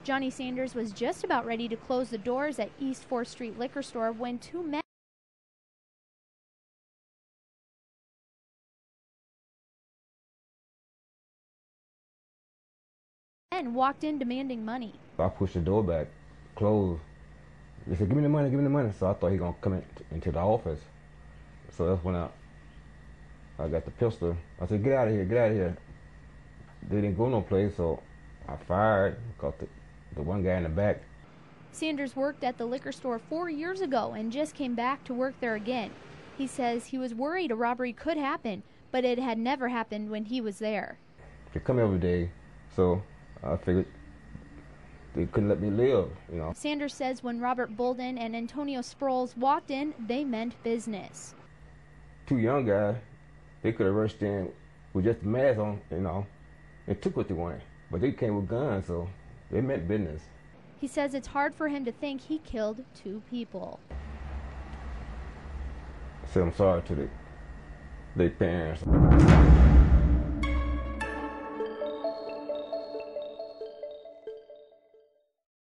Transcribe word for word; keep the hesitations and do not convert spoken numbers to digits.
Johnny Sanders was just about ready to close the doors at East fourth Street liquor store when two men walked in demanding money. I pushed the door back, closed. They said, "Give me the money, give me the money." So I thought he gonna come in, into the office. So that's when I, I got the pistol. I said, "Get out of here, get out of here." They didn't go no place, so I fired, caught the, the one guy in the back. Sanders worked at the liquor store four years ago and just came back to work there again. He says he was worried a robbery could happen, but it had never happened when he was there. They come every day, so I figured they couldn't let me live, you know. Sanders says when Robert Bolden and Antonio Sproles walked in, they meant business. Two young guys, they could have rushed in with just a mask on, you know, and took what they wanted. But they came with guns, so they meant business. He says it's hard for him to think he killed two people. I said I'm sorry to the, their parents.